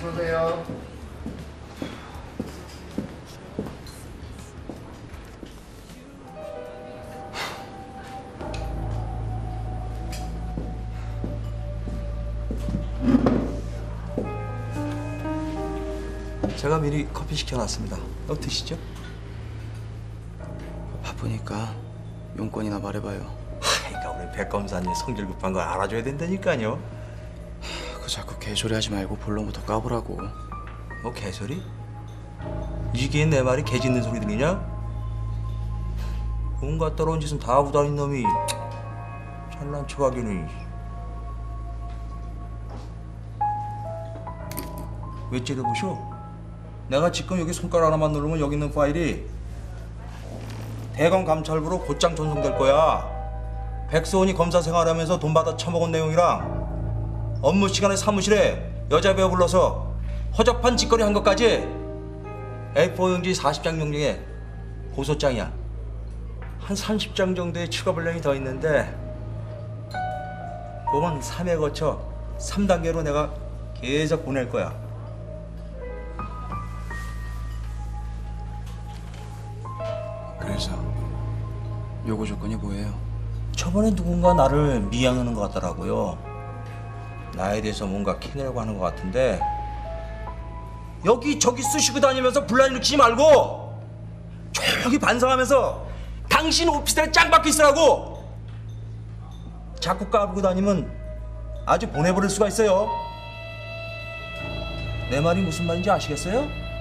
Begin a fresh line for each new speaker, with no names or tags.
어서오세요.
제가 미리 커피 시켜놨습니다. 드시죠?
바쁘니까 용건이나 말해봐요.
그러니까 우리 백 검사님 성질 급한 거 알아줘야 된다니까요.
그 자꾸 개소리 하지 말고 본론부터 까보라고.
뭐 개소리? 이게 내 말이 개 짖는 소리 들리냐? 온갖 더러운 짓은 다 하고 다닌 놈이 잘난 척하기는. 왜 째려보셔? 내가 지금 여기 손가락 하나만 누르면 여기 있는 파일이 대검 감찰부로 곧장 전송될 거야. 백소원이 검사 생활하면서 돈 받아 처먹은 내용이랑 업무 시간에 사무실에 여자 배우 불러서 허접한 짓거리 한 것까지 A4 용지 40장 용량에 고소장이야. 한 30장 정도의 추가 분량이 더 있는데 그건 3회 거쳐 3단계로 내가 계속 보낼 거야.
그래서 요구 조건이 뭐예요?
저번에 누군가 나를 미행하는 것 같더라고요. 나에 대해서 뭔가 캐내려고 하는 것 같은데 여기저기 쑤시고 다니면서 분란 일으키지 말고 조용히 반성하면서 당신 오피스텔에 짱 박혀 있으라고. 자꾸 까불고 다니면 아주 보내버릴 수가 있어요. 내 말이 무슨 말인지 아시겠어요?